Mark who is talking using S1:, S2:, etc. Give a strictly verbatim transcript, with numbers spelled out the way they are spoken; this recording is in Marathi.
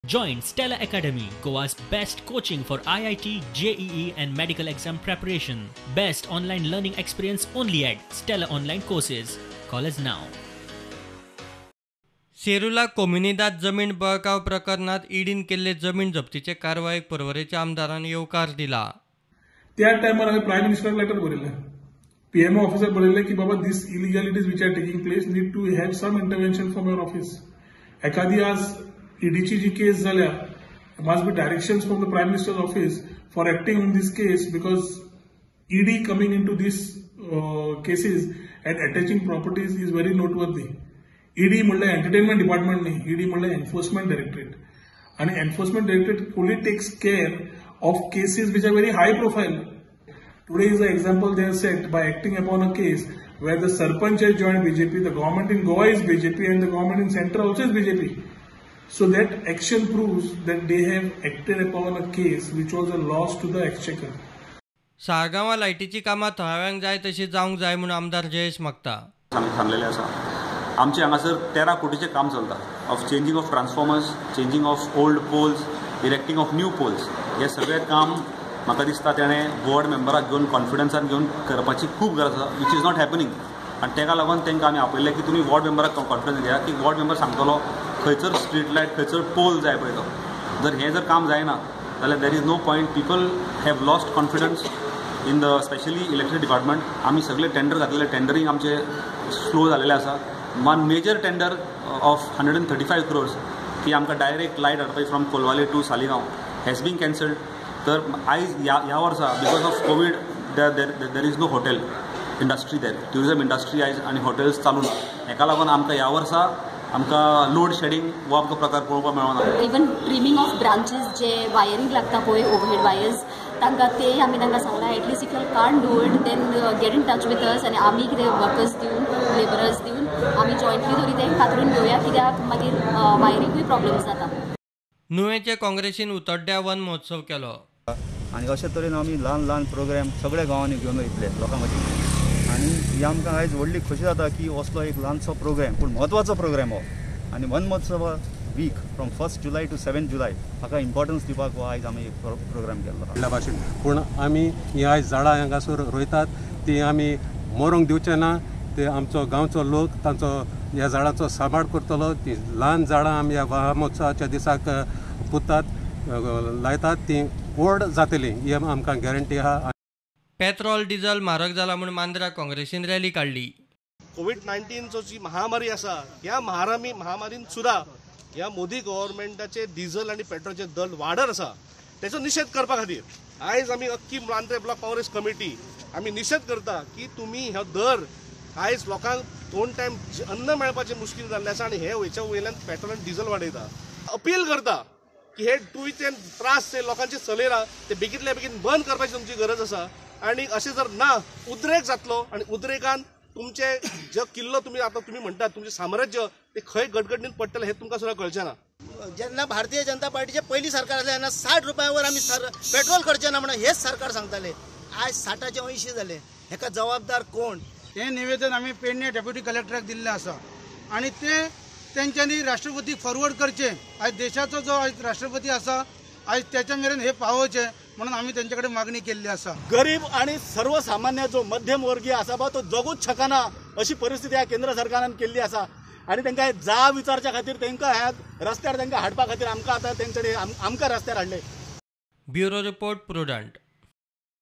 S1: Join Stella Academy, Goa's best coaching for I I T, J E E and medical exam preparation. Best online learning experience only at Stella Online Courses. Call us now.
S2: सेरूला कोमिनीदाद जमीन बळकाव प्रकरणात ईडीन केल्ले जमीन जप्तीचे कारवाईक परवरेच्या आमदारान येवकार दिला.
S3: त्या टायमार हांवें प्रायम मिनिस्टराक लेटर बरयलें, पीएमओ ऑफिसाक बरयलें की बाबा this illegalities which are taking place need to have some intervention from your office. एखादी आज ईडीची जी केस जाल्या must be directions from the prime minister's office for acting on this case because ED coming into this cases and attaching properties is very noteworthy. ED म्हणल्यार एंटरटेनमेंट डिपार्टमेंट न्ही, ईडी म्हणल्यार एन्फोर्समेंट डायरेक्टरेट आणि enforcement directorate fully takes care of cases which are very high profile. Today is a example they are set by acting upon a case where the Sarpanch has joined B J P, the government in Goa is B J P and the government in Central also is B J P. So that action proves that they have acted upon a case which was a loss to the exchequer.
S2: साळगांवां लायटीची कामां थळाव्यांक जाय तशी जावंक जाय म्हूण आमदार जयेश मागता.
S4: आमी थारलेले आसा. आमचे हांगासर तेरा कोटीचे काम चलता of changing of transformers, changing of old poles, erecting of new poles. हे सगळे काम म्हाका दिसता तेणें बोर्ड मेंबराक घेवन कॉन्फिडन्सान घेवन करपाची खूब गरज आसा विच इज नॉट हॅपनिंग. आनी ताका लागून तांकां आमी आपयलें की तुमी वॉर्ड मेंबराक कॉन्फिडन्स घेया की वॉर्ड मेंबर सांगतलो खंयसर स्ट्रीट लायट खंयसर पोल जाय पळय तो. जर हें जर काम जायना जाल्यार there is no point. People have lost confidence in the specially electricity department. आमी सगळे टेंडर घातलेले, टेंडरींग आमचे स्लो जालेलें आसा. One major tender of hundred and thirty five crores की आमकां डायरेक्ट लायट हाडपाची from Colvale to Saligao has been cancelled. तर आयज ह्या ह्या वर्सा because of Covid there there there is no hotel industry there, tourism industry आयज आनी हॉटेल्स चालू ना. हेका लागून आमकां ह्या वर्सा आमकां लोड शेडिंग हो आमकां प्रकार पळोवपाक मेळना.
S5: इवन ट्रिमिंग ऑफ ब्रांचेस जे वायरींग लागता पळय ओवरहेड वायर्स तांकां ते आमी तांकां सांगलां at least if you can't do it then get in touch with us आनी आमी कितें वर्कर्स दिवन लेबरर्स दिवन आमी जॉयंटली तरी तें कातरून घेवया कित्याक मागीर वायरींगूय प्रॉब्लेम्स जाता.
S2: नुवेंचे काँग्रेसीन उतोड्ड्या वन महोत्सव केलो
S6: आनी अशे तरेन आमी ल्हान ल्हान प्रोग्राम सगळ्या गांवांनी घेवन वयतले लोकां मदीं. आनी ही आमकां आयज व्हडली खोशी जाता की असलो एक ल्हानसो प्रोग्राम पूण म्हत्वाचो प्रोग्राम हो. आनी Van Mahotsav week from first जुलय टू सेवेंथ जुलय हाका इम्पॉर्टन्स दिवपाक हो आयज आमी एक प्रोग्राम केल्लो
S7: भाशेन. पूण आमी ही आयज झाडां हांगासर रोयतात ती आमी मरूंक दिवचे ना. ते आमचो गांवचो लोक तांचो ह्या झाडांचो सांबाळ करतलो. ती ल्हान झाडां आमी ह्या महोत्सवाच्या दिसाक पुतात लायतात ती व्हड जातली ही आमकां गॅरंटी आहा.
S2: पेट्रोल डिझल म्हारग जाला म्हूण मांद्रा काँग्रेसीन रॅली काडली.
S8: कोविड नायन्टीनचो जी महामारी आसा ह्या महामारी महामारीन सुद्धा ह्या मोदी गव्हर्मेंटाचे डिझल आनी पेट्रोलचे दर वाडत आसा तेचो निशेध करपा खातीर आयज आमी अख्खी मांद्रे ब्लॉक काँग्रेस कमिटी आमी निशेध करता की तुमी हो दर आयज लोकांक दोन टायम अन्न मेळपाचें मुश्कील जाल्लें आसा आनी हे वयच्या वयल्यान पेट्रोल आनी डिझल वाडयता. अपील करता की हे टुवीचे त्रास जे लोकांचे चलयला ते बेगीतल्या बेगीन बंद करपाची तुमची गरज आसा. आनी अशें जर ना उद्रेक जातलो आनी उद्रेकान तुमचे जो किल्लो तुमी आतां तुमी म्हणटात तुमचें साम्राज्य ते खंय गडगडीन पडटलें हें तुमकां सुद्दां कळचें ना.
S9: जेन्ना भारतीय जनता पार्टीचे पयलीं सरकार आसलें तेन्ना साठ रुपयांवर आमी पेट्रोल करचें ना म्हणून हेच सरकार सांगताले. आयज साठाचे अंयशीं जाले. हेका जबाबदार कोण?
S10: हें निवेदन आमी पेडणे डेप्युटी कलेक्टराक दिल्लें आसा आनी ते तेंच्यांनी राष्ट्रपतीक फॉरवर्ड करचें. आयज देशाचो जो आयज राष्ट्रपती आसा आयज त्याच्या मेरेन हे पावोवचें म्हणून आमी तेंचे कडेन मागणी केल्ली आसा.
S8: गरीब आणि सर्वसामान्य जो मध्यम वर्गीय आसा बा तो जगूच शकना अशी परिस्थिती ह्या केंद्र सरकारान केल्ली आसा. आनी तांकां जाब विचारच्या खातीर तांकां ह्या रस्त्यार तांकां हाडपा खातीर आमकां आतां तेंचे आमकां रस्त्यार हाडले.
S2: Bureau report prudent.